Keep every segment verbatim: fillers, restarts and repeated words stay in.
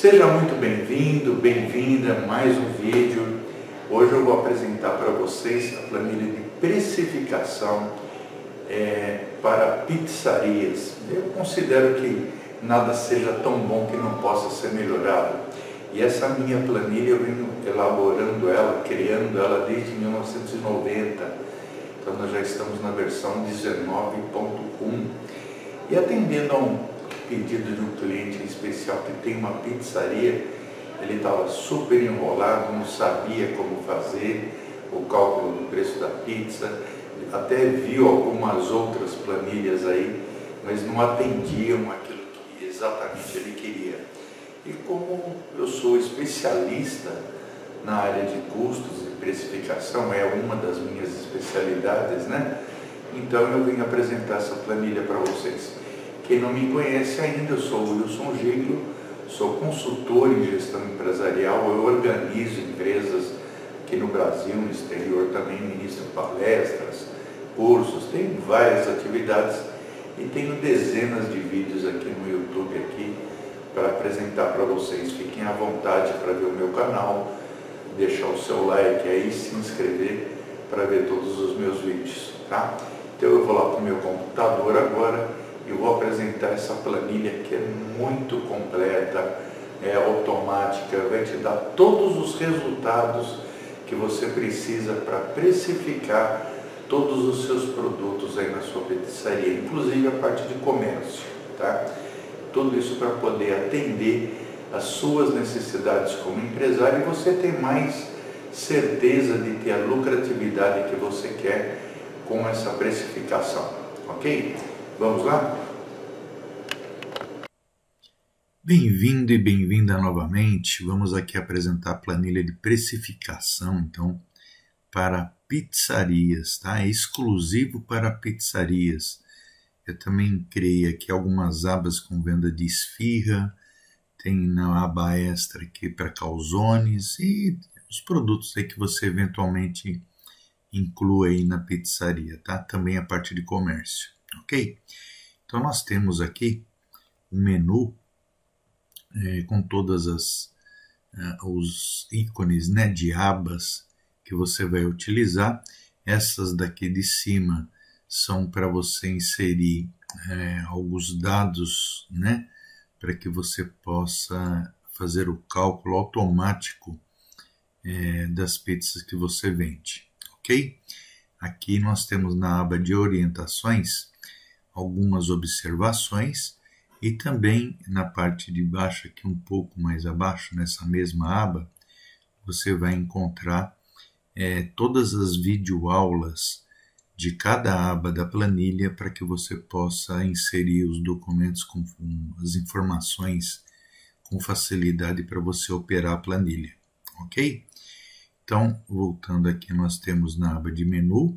Seja muito bem-vindo, bem-vinda a mais um vídeo. Hoje eu vou apresentar para vocês a planilha de precificação é, para pizzarias. Eu considero que nada seja tão bom que não possa ser melhorado. E essa minha planilha eu venho elaborando ela, criando ela desde mil novecentos e noventa. Então nós já estamos na versão dezenove ponto um. E atendendo a um pedido de um cliente especial que tem uma pizzaria, ele estava super enrolado, não sabia como fazer o cálculo do preço da pizza, até viu algumas outras planilhas aí, mas não atendiam aquilo que exatamente ele queria. E como eu sou especialista na área de custos e precificação, é uma das minhas especialidades, né? Então eu vim apresentar essa planilha para vocês. Quem não me conhece ainda, eu sou o Wilson Giglo, sou consultor em gestão empresarial, eu organizo empresas aqui no Brasil, no exterior também, ministro palestras, cursos, tenho várias atividades e tenho dezenas de vídeos aqui no YouTube aqui para apresentar para vocês. Fiquem à vontade para ver o meu canal, deixar o seu like aí, se inscrever para ver todos os meus vídeos, tá? Então eu vou lá para o meu computador agora. Eu vou apresentar essa planilha que é muito completa, é automática, vai te dar todos os resultados que você precisa para precificar todos os seus produtos aí na sua pizzaria, inclusive a parte de comércio, tá? Tudo isso para poder atender as suas necessidades como empresário e você ter mais certeza de ter a lucratividade que você quer com essa precificação, ok? Vamos lá? Bem-vindo e bem-vinda novamente. Vamos aqui apresentar a planilha de precificação, então, para pizzarias, tá? É exclusivo para pizzarias. Eu também criei aqui algumas abas com venda de esfirra, tem na aba extra aqui para calzones e os produtos aí que você eventualmente inclua aí na pizzaria, tá? Também a parte de comércio. Ok? Então nós temos aqui um menu é, com todas as uh, os ícones, né, de abas que você vai utilizar. Essas daqui de cima são para você inserir é, alguns dados, né, para que você possa fazer o cálculo automático é, das pizzas que você vende. Ok? Aqui nós temos na aba de orientações algumas observações e também na parte de baixo, aqui um pouco mais abaixo, nessa mesma aba, você vai encontrar é, todas as videoaulas de cada aba da planilha para que você possa inserir os documentos com, com as informações com facilidade para você operar a planilha, ok? Então, voltando aqui, nós temos na aba de menu,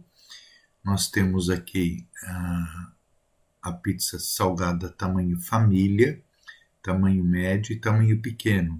nós temos aqui a a pizza salgada tamanho família, tamanho médio e tamanho pequeno.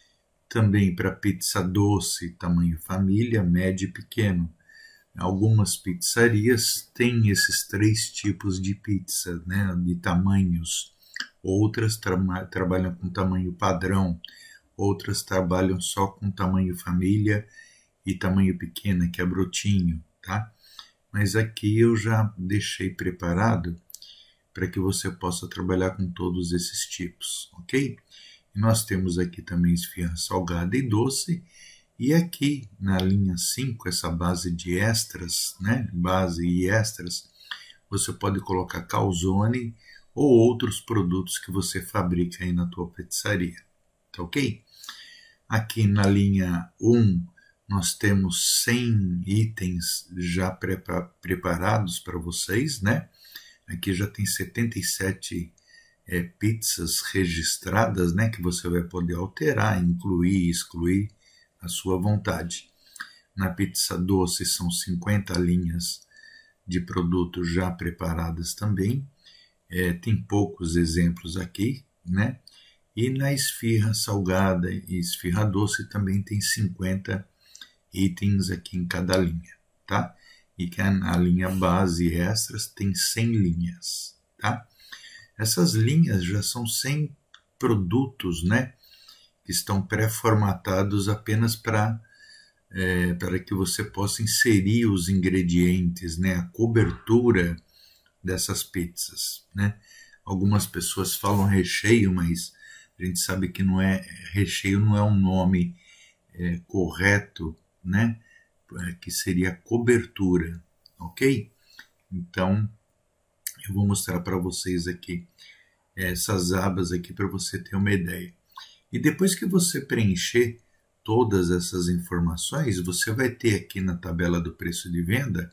Também para pizza doce, tamanho família, médio e pequeno. Algumas pizzarias têm esses três tipos de pizza, né, de tamanhos. Outras tra trabalham com tamanho padrão, outras trabalham só com tamanho família e tamanho pequeno, que é brotinho, tá? Mas aqui eu já deixei preparado para que você possa trabalhar com todos esses tipos, ok? E nós temos aqui também esfirra salgada e doce, e aqui na linha cinco, essa base de extras, né? Base e extras, você pode colocar calzone ou outros produtos que você fabrica aí na tua pizzaria, tá ok? Aqui na linha um, nós temos cem itens já prepa preparados para vocês, né? Aqui já tem setenta e sete é, pizzas registradas, né, que você vai poder alterar, incluir, excluir à sua vontade. Na pizza doce são cinquenta linhas de produtos já preparadas também. É, tem poucos exemplos aqui, né? E na esfirra salgada e esfirra doce também tem cinquenta itens aqui em cada linha, tá? E que a linha base e extras tem cem linhas, tá? Essas linhas já são cem produtos, né, que estão pré-formatados apenas para é, para que você possa inserir os ingredientes, né, a cobertura dessas pizzas, né? Algumas pessoas falam recheio, mas a gente sabe que não é recheio, não é um nome é, correto, né? É, que seria cobertura, ok? Então eu vou mostrar para vocês aqui essas abas aqui para você ter uma ideia. E depois que você preencher todas essas informações, você vai ter aqui na tabela do preço de venda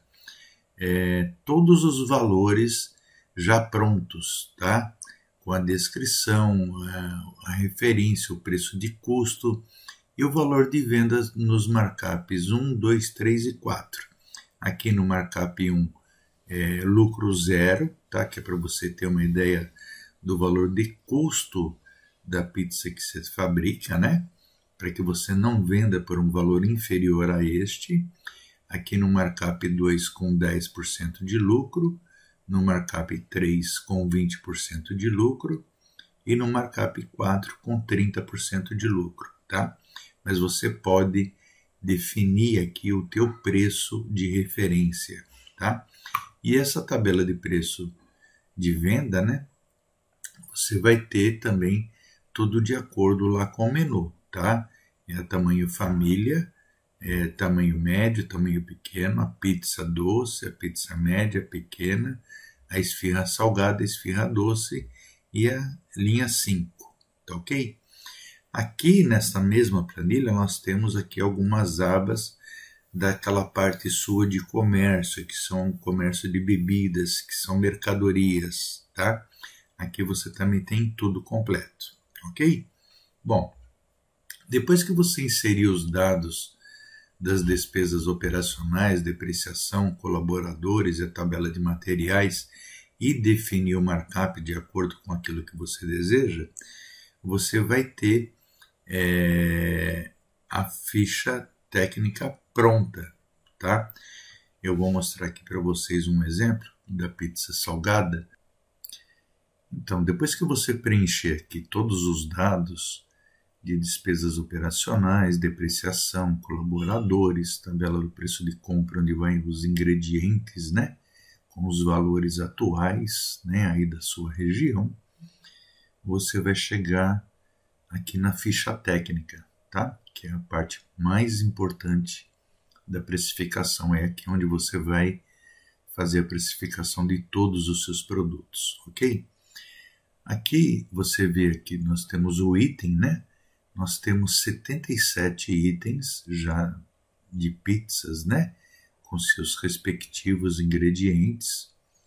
é, todos os valores já prontos, tá? Com a descrição, a, a referência, o preço de custo e o valor de venda nos markups um, dois, três e quatro. Aqui no markup um, é, lucro zero, tá? Que é para você ter uma ideia do valor de custo da pizza que você fabrica, né? Para que você não venda por um valor inferior a este. Aqui no markup dois com dez por cento de lucro, no markup três com vinte por cento de lucro e no markup quatro com trinta por cento de lucro, tá? Mas você pode definir aqui o teu preço de referência, tá? E essa tabela de preço de venda, né? Você vai ter também tudo de acordo lá com o menu, tá? É tamanho família, é tamanho médio, tamanho pequeno, a pizza doce, a pizza média, pequena, a esfirra salgada, a esfirra doce e a linha cinco, tá ok? Aqui nessa mesma planilha nós temos aqui algumas abas daquela parte sua de comércio, que são comércio de bebidas, que são mercadorias, tá? Aqui você também tem tudo completo, ok? Bom, depois que você inserir os dados das despesas operacionais, depreciação, colaboradores e a tabela de materiais e definir o markup de acordo com aquilo que você deseja, você vai ter é, a ficha técnica pronta, tá? Eu vou mostrar aqui para vocês um exemplo da pizza salgada. Então, depois que você preencher aqui todos os dados de despesas operacionais, depreciação, colaboradores, tabela do preço de compra, onde vai os ingredientes, né, com os valores atuais, né, aí da sua região, você vai chegar aqui na ficha técnica, tá? Que é a parte mais importante da precificação, é aqui onde você vai fazer a precificação de todos os seus produtos, ok? Aqui você vê que nós temos o item, né? Nós temos setenta e sete itens já de pizzas, né? Com seus respectivos ingredientes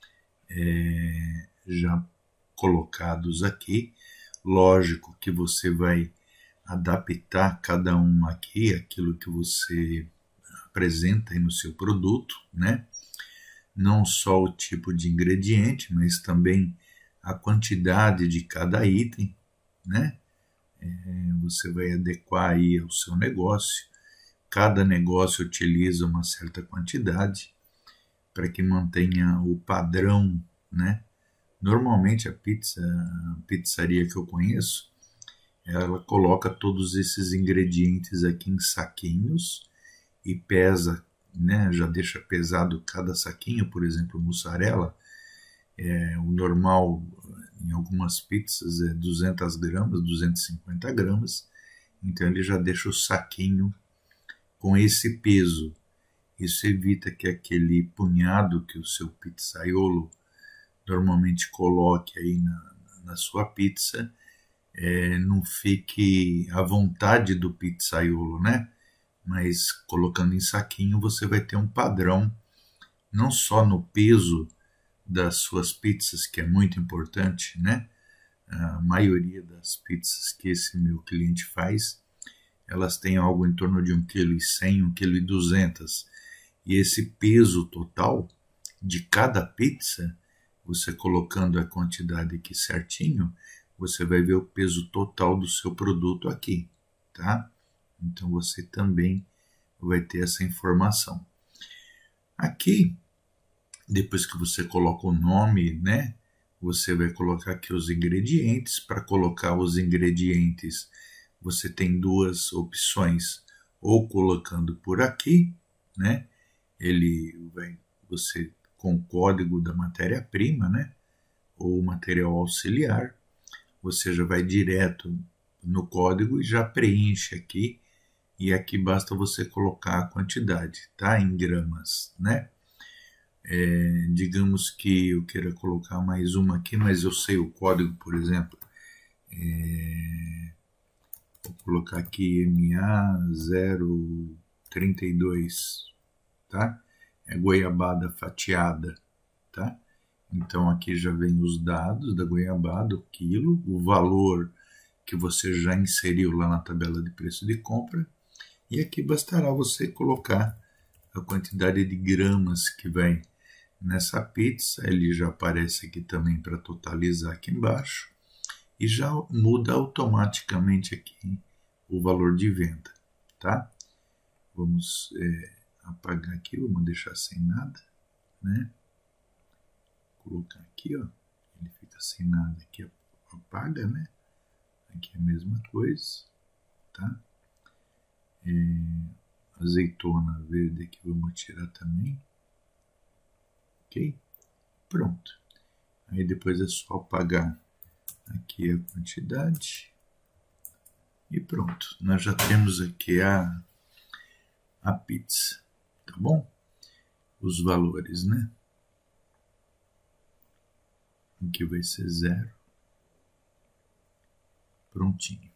é, já colocados aqui. Lógico que você vai adaptar cada um aqui, aquilo que você apresenta aí no seu produto, né? Não só o tipo de ingrediente, mas também a quantidade de cada item, né? É, você vai adequar aí ao seu negócio. Cada negócio utiliza uma certa quantidade para que mantenha o padrão, né? Normalmente a pizza, a pizzaria que eu conheço, ela coloca todos esses ingredientes aqui em saquinhos e pesa, né? Já deixa pesado cada saquinho, por exemplo, mussarela. É, o normal em algumas pizzas é duzentas gramas, duzentas e cinquenta gramas, então ele já deixa o saquinho com esse peso. Isso evita que aquele punhado que o seu pizzaiolo normalmente coloque aí na, na sua pizza é, não fique à vontade do pizzaiolo, né? Mas colocando em saquinho você vai ter um padrão, não só no peso das suas pizzas, que é muito importante, né? A maioria das pizzas que esse meu cliente faz, elas têm algo em torno de um vírgula cem quilos, um vírgula duzentos quilos. E esse peso total de cada pizza, você colocando a quantidade aqui certinho, você vai ver o peso total do seu produto aqui, tá? Então você também vai ter essa informação. Aqui, depois que você coloca o nome, né, você vai colocar aqui os ingredientes. Para colocar os ingredientes, você tem duas opções, ou colocando por aqui, né? Ele vai, você com o código da matéria-prima, né? Ou material auxiliar, você já vai direto no código e já preenche aqui, e aqui basta você colocar a quantidade, tá? Em gramas, né? É, digamos que eu queira colocar mais uma aqui, mas eu sei o código, por exemplo, é, vou colocar aqui M A zero trinta e dois, tá? É goiabada fatiada, tá? Então aqui já vem os dados da goiabada, o quilo, o valor que você já inseriu lá na tabela de preço de compra, e aqui bastará você colocar a quantidade de gramas que vai nessa pizza. Ele já aparece aqui também para totalizar aqui embaixo, e já muda automaticamente aqui o valor de venda, tá? Vamos é, apagar aqui, vamos deixar sem nada, né? Colocar aqui, ó, ele fica sem nada aqui, apaga, né? Aqui é a mesma coisa, tá? É, azeitona verde aqui vamos tirar também, ok? Pronto. Aí depois é só apagar aqui a quantidade e pronto. Nós já temos aqui a, a pizza, tá bom? Os valores, né? Aqui vai ser zero. Prontinho.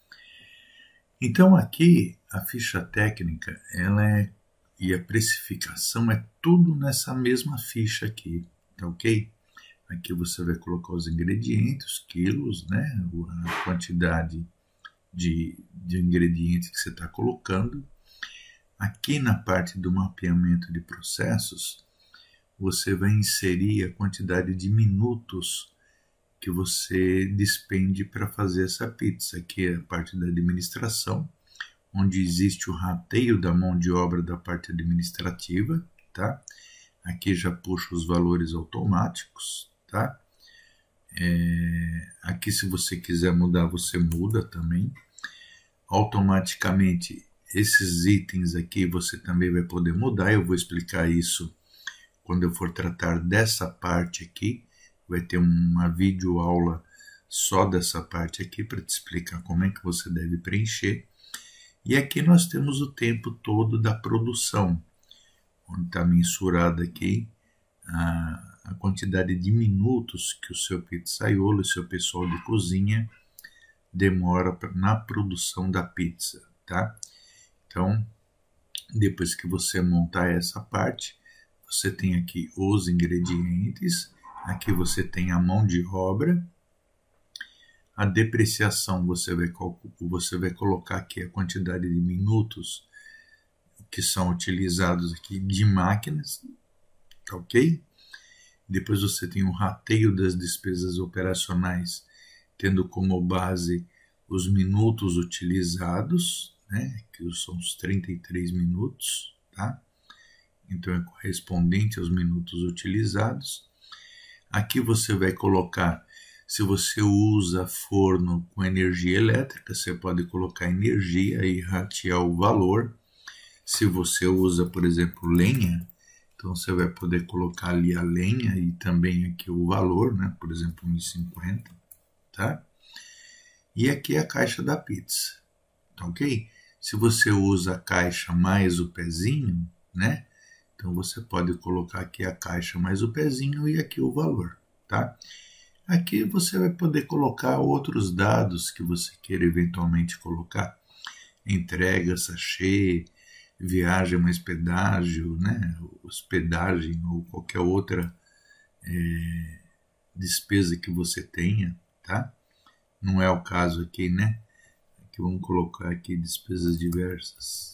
Então aqui a ficha técnica, ela é, e a precificação é tudo nessa mesma ficha aqui, tá ok? Aqui você vai colocar os ingredientes, os quilos, né? A quantidade de, de ingredientes que você está colocando. Aqui na parte do mapeamento de processos, você vai inserir a quantidade de minutos que você despende para fazer essa pizza. Aqui é a parte da administração, onde existe o rateio da mão de obra da parte administrativa, tá? Aqui já puxa os valores automáticos, tá? É, aqui se você quiser mudar, você muda também. Automaticamente, esses itens aqui você também vai poder mudar. Eu vou explicar isso quando eu for tratar dessa parte aqui. Vai ter uma videoaula só dessa parte aqui para te explicar como é que você deve preencher. E aqui nós temos o tempo todo da produção, onde está mensurado aqui a, a quantidade de minutos que o seu pizzaiolo, o seu pessoal de cozinha, demora na produção da pizza, tá? Então, depois que você montar essa parte, você tem aqui os ingredientes. Aqui você tem a mão de obra, a depreciação, você vai, você vai colocar aqui a quantidade de minutos que são utilizados aqui de máquinas, tá ok? Depois você tem o rateio das despesas operacionais, tendo como base os minutos utilizados, né? Que são os trinta e três minutos, tá? Então é correspondente aos minutos utilizados. Aqui você vai colocar, se você usa forno com energia elétrica, você pode colocar energia e ratear o valor. Se você usa, por exemplo, lenha, então você vai poder colocar ali a lenha e também aqui o valor, né? Por exemplo, um e cinquenta, tá? E aqui é a caixa da pizza, tá ok? Se você usa a caixa mais o pezinho, né? Então você pode colocar aqui a caixa mais o pezinho e aqui o valor, tá? Aqui você vai poder colocar outros dados que você queira eventualmente colocar. Entrega, sachê, viagem mais pedágio, né? Hospedagem ou qualquer outra é, despesa que você tenha, tá? Não é o caso aqui, né? Aqui vamos colocar aqui despesas diversas.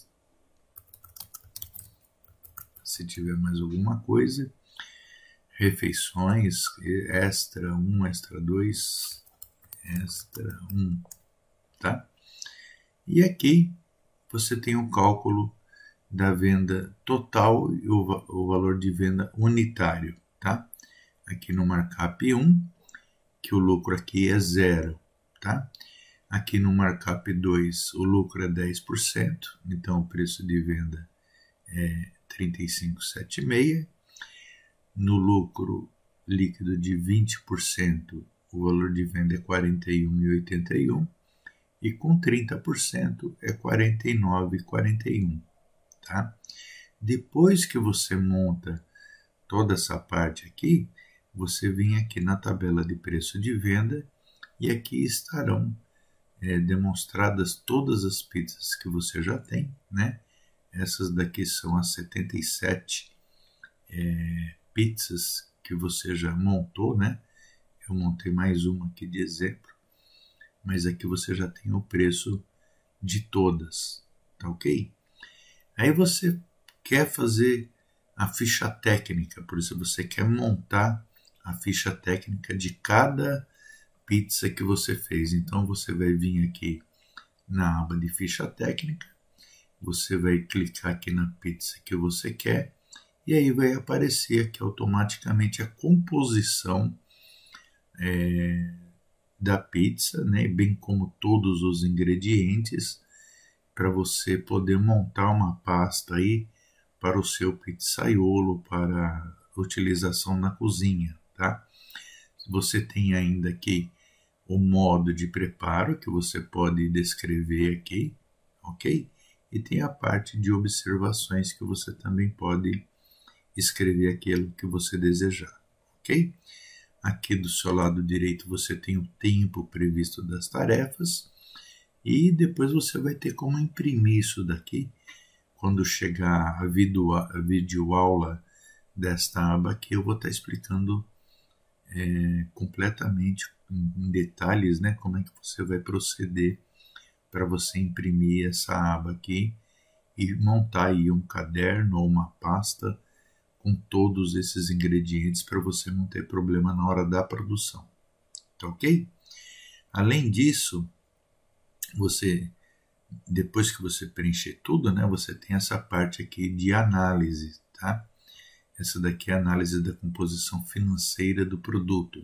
Se tiver mais alguma coisa, refeições, extra um, extra dois, extra um, tá? E aqui você tem o cálculo da venda total e o, o valor de venda unitário, tá? Aqui no markup um, que o lucro aqui é zero, tá? Aqui no markup dois o lucro é dez por cento, então o preço de venda é trinta e cinco vírgula setenta e seis. No lucro líquido de vinte por cento, o valor de venda é quarenta e um vírgula oitenta e um e com trinta por cento é quarenta e nove vírgula quarenta e um. Tá? Depois que você monta toda essa parte aqui, você vem aqui na tabela de preço de venda e aqui estarão é, demonstradas todas as pizzas que você já tem, né? Essas daqui são as setenta e sete é, pizzas que você já montou, né? Eu montei mais uma aqui de exemplo, mas aqui você já tem o preço de todas, tá ok? Aí você quer fazer a ficha técnica, por isso você quer montar a ficha técnica de cada pizza que você fez. Então você vai vir aqui na aba de ficha técnica, você vai clicar aqui na pizza que você quer e aí vai aparecer aqui automaticamente a composição é, da pizza, né? Bem como todos os ingredientes para você poder montar uma pasta aí para o seu pizzaiolo, para utilização na cozinha, tá? Você tem ainda aqui o modo de preparo que você pode descrever aqui, ok? E tem a parte de observações que você também pode escrever aquilo que você desejar, ok? Aqui do seu lado direito você tem o tempo previsto das tarefas e depois você vai ter como imprimir isso daqui quando chegar a videoaula desta aba aqui. Eu vou estar explicando é, completamente em detalhes, né, como é que você vai proceder para você imprimir essa aba aqui e montar aí um caderno ou uma pasta com todos esses ingredientes para você não ter problema na hora da produção, tá ok? Além disso, você, depois que você preencher tudo, né, você tem essa parte aqui de análise, tá? Essa daqui é a análise da composição financeira do produto.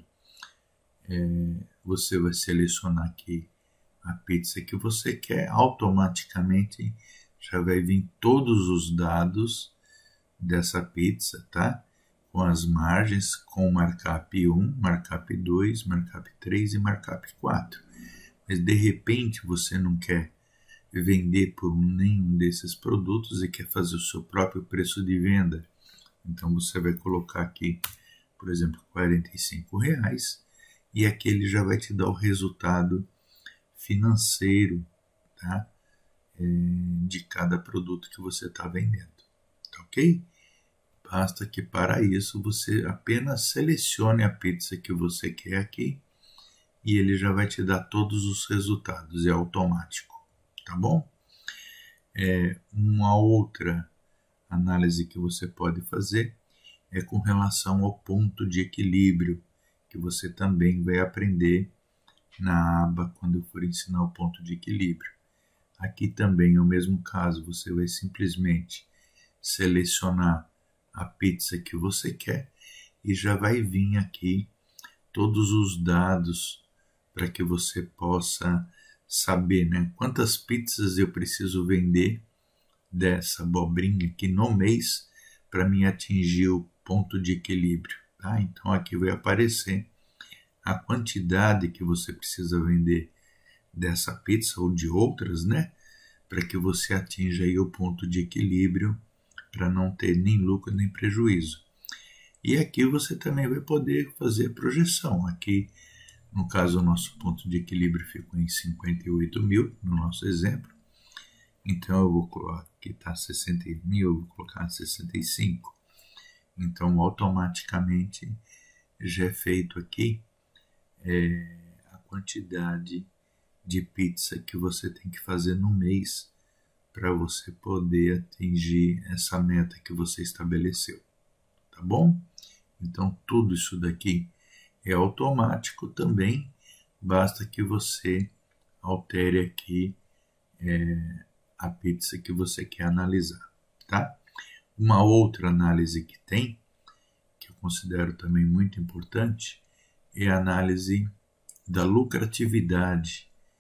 É, você vai selecionar aqui a pizza que você quer, automaticamente já vai vir todos os dados dessa pizza, tá? Com as margens, com markup um, markup dois, markup três e markup quatro. Mas de repente você não quer vender por nenhum desses produtos e quer fazer o seu próprio preço de venda. Então você vai colocar aqui, por exemplo, quarenta e cinco reais e aqui ele já vai te dar o resultado financeiro, tá? É, de cada produto que você está vendendo, tá ok? Basta que para isso você apenas selecione a pizza que você quer aqui e ele já vai te dar todos os resultados, é automático, tá bom? É, uma outra análise que você pode fazer é com relação ao ponto de equilíbrio, que você também vai aprender na aba quando eu for ensinar o ponto de equilíbrio. Aqui também é o mesmo caso, você vai simplesmente selecionar a pizza que você quer e já vai vir aqui todos os dados para que você possa saber, né, quantas pizzas eu preciso vender dessa abobrinha aqui no mês para mim atingir o ponto de equilíbrio, tá? Então aqui vai aparecer a quantidade que você precisa vender dessa pizza ou de outras, né, para que você atinja aí o ponto de equilíbrio para não ter nem lucro nem prejuízo. E aqui você também vai poder fazer projeção. Aqui, no caso, o nosso ponto de equilíbrio ficou em cinquenta e oito mil, no nosso exemplo. Então, eu vou colocar, aqui está sessenta mil, eu vou colocar sessenta e cinco. Então, automaticamente, já é feito aqui é, a quantidade de pizza que você tem que fazer no mês para você poder atingir essa meta que você estabeleceu, tá bom? Então, tudo isso daqui é automático também, basta que você altere aqui é, a pizza que você quer analisar, tá? Uma outra análise que tem, que eu considero também muito importante, é a análise da lucratividade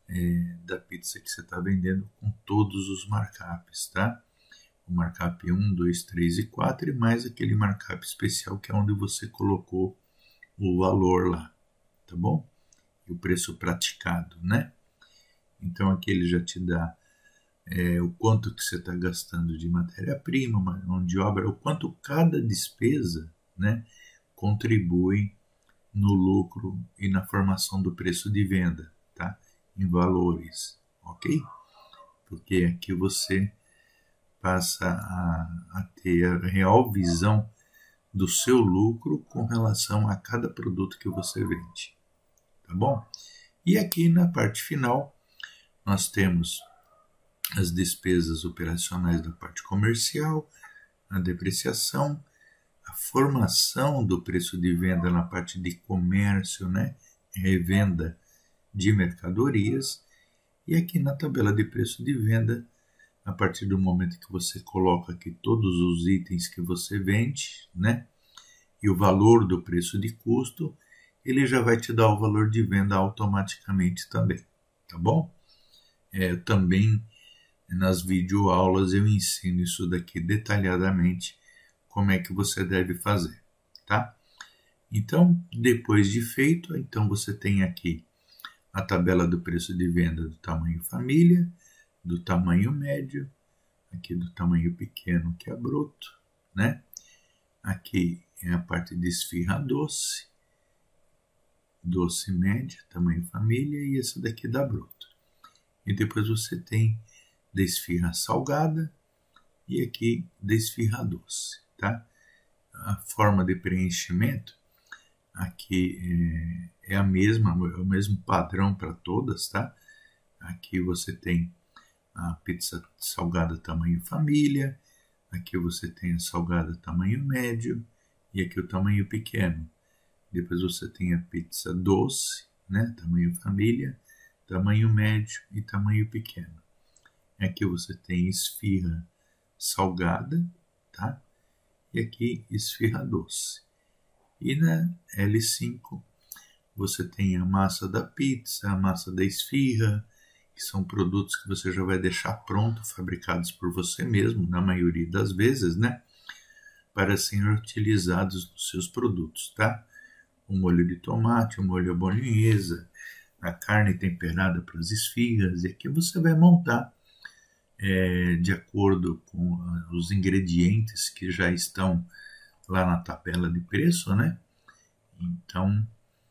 é, da pizza que você está vendendo com todos os markups, tá? O markup um, dois, três e quatro e mais aquele markup especial que é onde você colocou o valor lá, tá bom? E o preço praticado, né? Então aqui ele já te dá é, o quanto que você está gastando de matéria-prima, mão de obra, o quanto cada despesa, né, contribui no lucro e na formação do preço de venda, tá? Em valores, ok? Porque aqui você passa a, a ter a real visão do seu lucro com relação a cada produto que você vende, tá bom? E aqui na parte final nós temos as despesas operacionais da parte comercial, a depreciação, a formação do preço de venda na parte de comércio, né? Revenda de mercadorias, e aqui na tabela de preço de venda, a partir do momento que você coloca aqui todos os itens que você vende, né? E o valor do preço de custo, ele já vai te dar o valor de venda automaticamente também, tá bom? É, também nas videoaulas eu ensino isso daqui detalhadamente, como é que você deve fazer, tá? Então, depois de feito, então você tem aqui a tabela do preço de venda do tamanho família, do tamanho médio, aqui do tamanho pequeno, que é bruto, né? Aqui é a parte de esfirra doce, doce média, tamanho família, e essa daqui dá bruto. E depois você tem da esfirra salgada e aqui da esfirra doce, tá? A forma de preenchimento aqui é, é a mesma, é o mesmo padrão para todas, tá? Aqui você tem a pizza salgada tamanho família, aqui você tem a salgada tamanho médio e aqui o tamanho pequeno. Depois você tem a pizza doce, né? Tamanho família, tamanho médio e tamanho pequeno. Aqui você tem esfirra salgada, tá? E aqui esfirra doce. E na L cinco você tem a massa da pizza, a massa da esfirra, que são produtos que você já vai deixar pronto, fabricados por você mesmo, na maioria das vezes, né? Para serem utilizados nos seus produtos, tá? O molho de tomate, o molho à bolonhesa, a carne temperada para as esfirras, e aqui você vai montar é, de acordo com os ingredientes que já estão lá na tabela de preço, né? Então,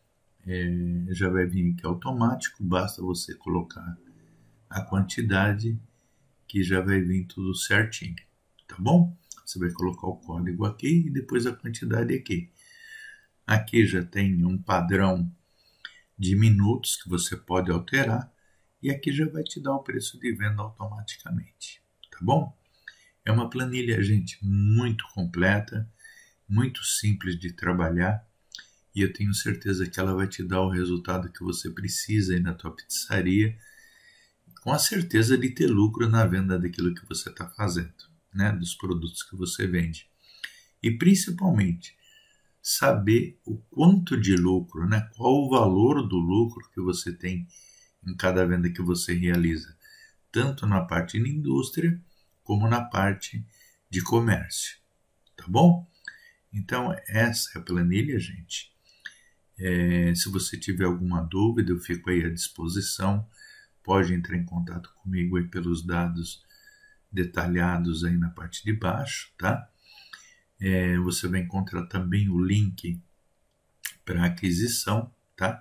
é, já vai vir aqui automático, basta você colocar a quantidade que já vai vir tudo certinho, tá bom? Você vai colocar o código aqui e depois a quantidade aqui. Aqui já tem um padrão de minutos que você pode alterar e aqui já vai te dar o preço de venda automaticamente, tá bom? É uma planilha, gente, muito completa, muito simples de trabalhar e eu tenho certeza que ela vai te dar o resultado que você precisa aí na tua pizzaria, com a certeza de ter lucro na venda daquilo que você está fazendo, né? Dos produtos que você vende. E principalmente, saber o quanto de lucro, né? Qual o valor do lucro que você tem em cada venda que você realiza, tanto na parte de indústria como na parte de comércio, tá bom? Então, essa é a planilha, gente. É, se você tiver alguma dúvida, eu fico aí à disposição. Pode entrar em contato comigo aí pelos dados detalhados aí na parte de baixo, tá? É, você vai encontrar também o link para aquisição, tá?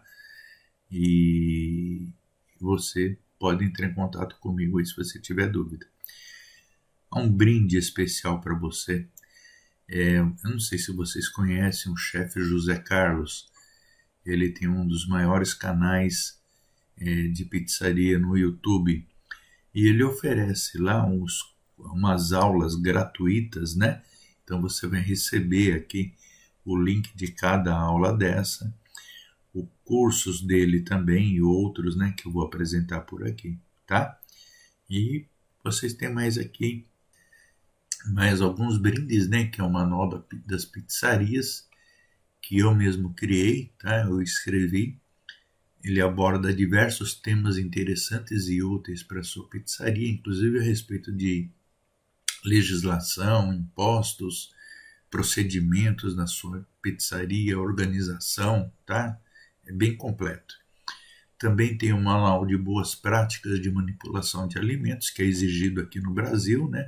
E você pode entrar em contato comigo aí se você tiver dúvida. Há um brinde especial para você. É, eu não sei se vocês conhecem o chefe José Carlos. Ele tem um dos maiores canais é, de pizzaria no YouTube. E ele oferece lá uns, umas aulas gratuitas, né? Então você vai receber aqui o link de cada aula dessa, os cursos dele também e outros, né, que eu vou apresentar por aqui, tá? E vocês têm mais aqui mais alguns brindes, né, que é o manual das pizzarias que eu mesmo criei, tá? Eu escrevi Ele aborda diversos temas interessantes e úteis para a sua pizzaria, inclusive a respeito de legislação, impostos, procedimentos na sua pizzaria, organização, tá? É bem completo. Também tem um manual de boas práticas de manipulação de alimentos, que é exigido aqui no Brasil, né?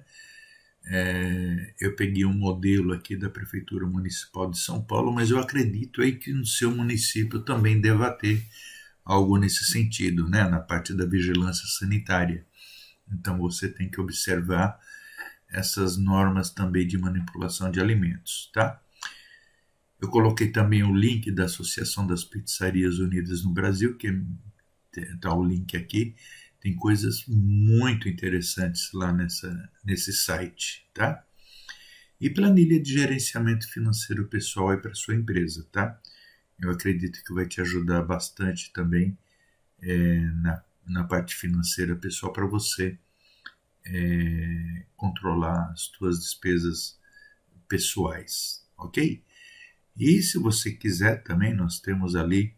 É, eu peguei um modelo aqui da Prefeitura Municipal de São Paulo, mas eu acredito aí que no seu município também deva ter algo nesse sentido, né? Na parte da vigilância sanitária. Então você tem que observar essas normas também de manipulação de alimentos, tá? Eu coloquei também o link da Associação das Pizzarias Unidas no Brasil, que está o link aqui. Tem coisas muito interessantes lá nessa, nesse site, tá? E planilha de gerenciamento financeiro pessoal é para sua empresa, tá? Eu acredito que vai te ajudar bastante também é, na, na parte financeira pessoal para você é, controlar as suas despesas pessoais, ok? E se você quiser também, nós temos ali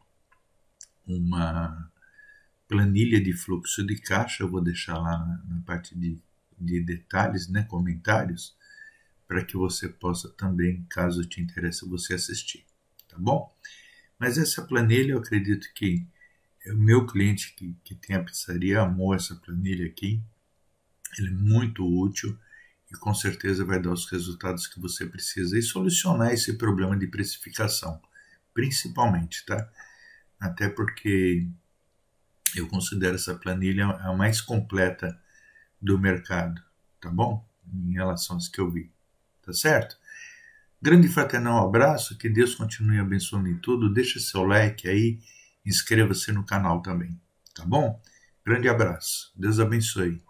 uma planilha de fluxo de caixa, eu vou deixar lá na, na parte de, de detalhes, né, comentários, para que você possa também, caso te interesse, você assistir, tá bom? Mas essa planilha, eu acredito que o meu cliente que, que tem a pizzaria amou essa planilha aqui, ele é muito útil e com certeza vai dar os resultados que você precisa e solucionar esse problema de precificação, principalmente, tá? Até porque eu considero essa planilha a mais completa do mercado, tá bom? Em relação às que eu vi, tá certo? Grande e fraternal abraço, que Deus continue abençoando em tudo, deixa seu like aí, inscreva-se no canal também, tá bom? Grande abraço, Deus abençoe.